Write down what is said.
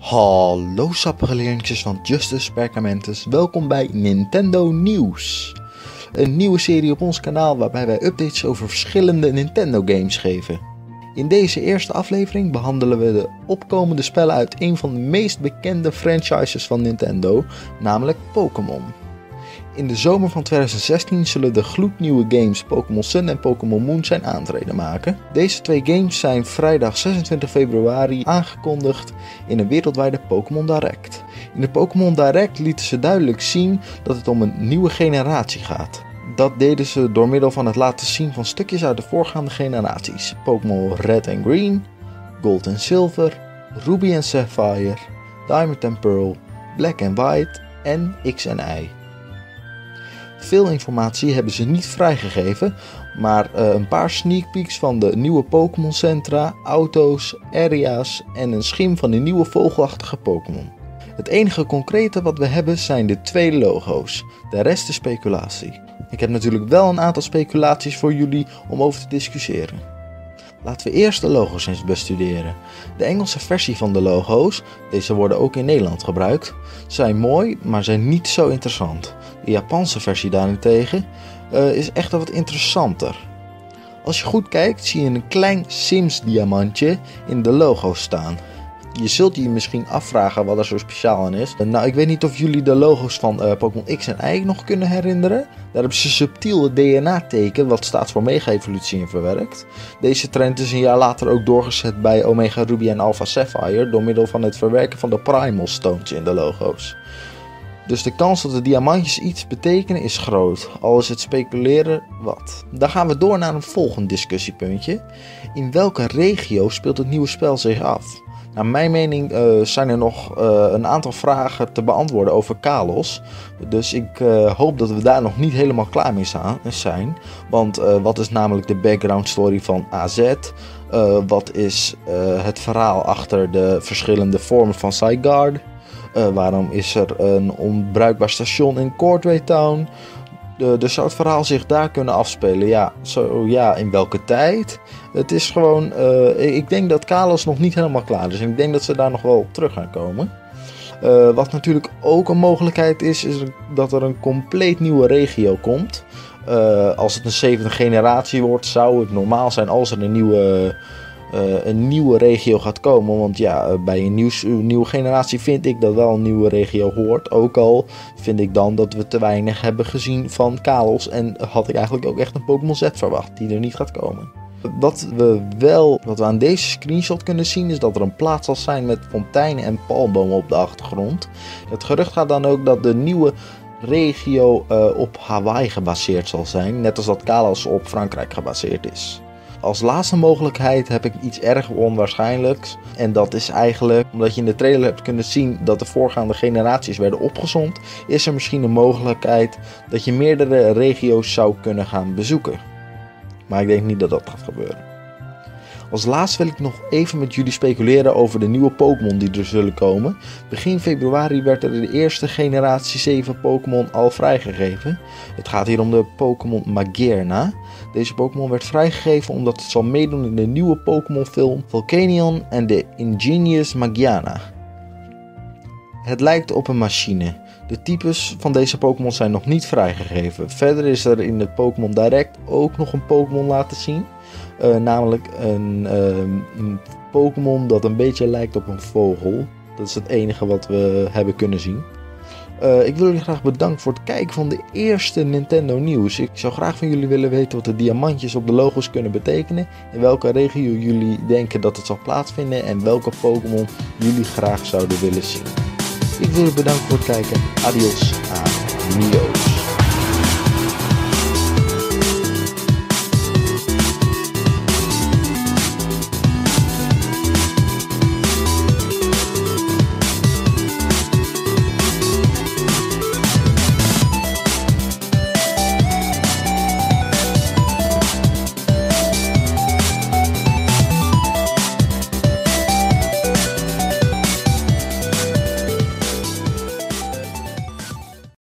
Hallo sappige leerlingjes van Justus Perkamentus, welkom bij Nintendo Nieuws. Een nieuwe serie op ons kanaal waarbij wij updates over verschillende Nintendo games geven. In deze eerste aflevering behandelen we de opkomende spellen uit een van de meest bekende franchises van Nintendo, namelijk Pokémon. In de zomer van 2016 zullen de gloednieuwe games Pokémon Sun en Pokémon Moon zijn aantreden maken. Deze twee games zijn vrijdag 26 februari aangekondigd in een wereldwijde Pokémon Direct. In de Pokémon Direct lieten ze duidelijk zien dat het om een nieuwe generatie gaat. Dat deden ze door middel van het laten zien van stukjes uit de voorgaande generaties. Pokémon Red en Green, Gold en Silver, Ruby en Sapphire, Diamond en Pearl, Black en White en X en Y. Veel informatie hebben ze niet vrijgegeven, maar een paar sneak peeks van de nieuwe Pokémon Centra, auto's, area's en een schim van de nieuwe vogelachtige Pokémon. Het enige concrete wat we hebben zijn de twee logo's, de rest is speculatie. Ik heb natuurlijk wel een aantal speculaties voor jullie om over te discussiëren. Laten we eerst de logo's eens bestuderen. De Engelse versie van de logo's, deze worden ook in Nederland gebruikt, zijn mooi, maar zijn niet zo interessant. De Japanse versie daarentegen is echt wat interessanter. Als je goed kijkt zie je een klein Sims diamantje in de logo's staan. Je zult je misschien afvragen wat er zo speciaal aan is. Nou, ik weet niet of jullie de logo's van Pokémon X en Y nog kunnen herinneren. Daar hebben ze subtiel het DNA-teken, wat staat voor Mega-evolutie, in verwerkt. Deze trend is een jaar later ook doorgezet bij Omega Ruby en Alpha Sapphire door middel van het verwerken van de Primal Stones in de logo's. Dus de kans dat de diamantjes iets betekenen is groot, al is het speculeren wat. Dan gaan we door naar een volgend discussiepuntje. In welke regio speelt het nieuwe spel zich af? Naar mijn mening zijn er nog een aantal vragen te beantwoorden over Kalos. Dus ik hoop dat we daar nog niet helemaal klaar mee zijn. Want wat is namelijk de background story van AZ? Wat is het verhaal achter de verschillende vormen van Zygarde? Waarom is er een onbruikbaar station in Cordray Town? Dus zou het verhaal zich daar kunnen afspelen? Ja, in welke tijd? Het is gewoon, ik denk dat Kalos nog niet helemaal klaar is. En ik denk dat ze daar nog wel op terug gaan komen. Wat natuurlijk ook een mogelijkheid is dat er een compleet nieuwe regio komt. Als het een 7e generatie wordt, zou het normaal zijn als er een nieuwe regio gaat komen. Want ja, bij een nieuwe generatie vind ik dat wel een nieuwe regio hoort. Ook al vind ik dan dat we te weinig hebben gezien van Kalos. En had ik eigenlijk ook echt een Pokémon Z verwacht die er niet gaat komen. Wat we aan deze screenshot kunnen zien is dat er een plaats zal zijn met fonteinen en palmbomen op de achtergrond. Het gerucht gaat dan ook dat de nieuwe regio op Hawaii gebaseerd zal zijn. Net als dat Kalos op Frankrijk gebaseerd is. Als laatste mogelijkheid heb ik iets erg onwaarschijnlijks. En dat is eigenlijk, omdat je in de trailer hebt kunnen zien dat de voorgaande generaties werden opgezond, is er misschien een mogelijkheid dat je meerdere regio's zou kunnen gaan bezoeken. Maar ik denk niet dat dat gaat gebeuren. Als laatste wil ik nog even met jullie speculeren over de nieuwe Pokémon die er zullen komen. Begin februari werd er de eerste generatie 7 Pokémon al vrijgegeven. Het gaat hier om de Pokémon Magearna. Deze Pokémon werd vrijgegeven omdat het zal meedoen in de nieuwe Pokémon film Volcanion en de Ingenious Magearna. Het lijkt op een machine. De types van deze Pokémon zijn nog niet vrijgegeven. Verder is er in de Pokémon Direct ook nog een Pokémon laten zien. Namelijk een Pokémon dat een beetje lijkt op een vogel. Dat is het enige wat we hebben kunnen zien. Ik wil jullie graag bedanken voor het kijken van de eerste Nintendo nieuws. Ik zou graag van jullie willen weten wat de diamantjes op de logo's kunnen betekenen. In welke regio jullie denken dat het zal plaatsvinden. En welke Pokémon jullie graag zouden willen zien. Ik wil jullie bedanken voor het kijken. Adios, amigos.